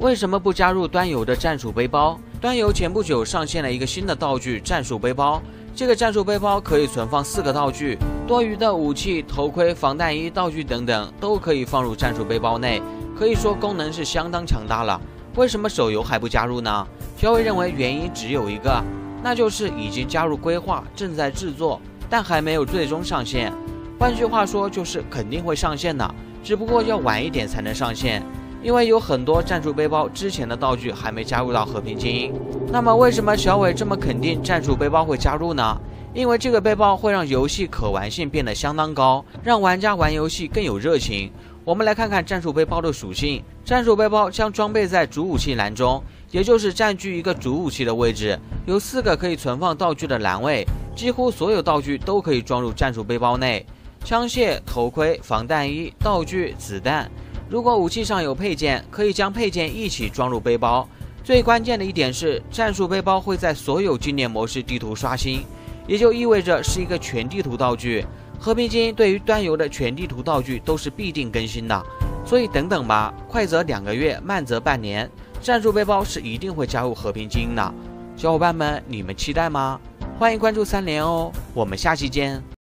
为什么不加入端游的战术背包？端游前不久上线了一个新的道具——战术背包。这个战术背包可以存放4个道具，多余的武器、头盔、防弹衣、道具等等都可以放入战术背包内，可以说功能是相当强大了。为什么手游还不加入呢？小伟认为原因只有一个，那就是已经加入规划，正在制作，但还没有最终上线。换句话说，就是肯定会上线的，只不过要晚一点才能上线。因为有很多战术背包之前的道具还没加入到和平精英。那么为什么小伟这么肯定战术背包会加入呢？因为这个背包会让游戏可玩性变得相当高，让玩家玩游戏更有热情。我们来看看战术背包的属性。战术背包将装备在主武器栏中，也就是占据一个主武器的位置，有4个可以存放道具的栏位，几乎所有道具都可以装入战术背包内，枪械、头盔、防弹衣、道具、子弹。如果武器上有配件，可以将配件一起装入背包。最关键的一点是，战术背包会在所有经典模式地图刷新，也就意味着是一个全地图道具。和平精英对于端游的全地图道具都是必定更新的，所以等等吧，快则2个月，慢则半年，战术背包是一定会加入和平精英的。小伙伴们，你们期待吗？欢迎关注3连哦，我们下期见。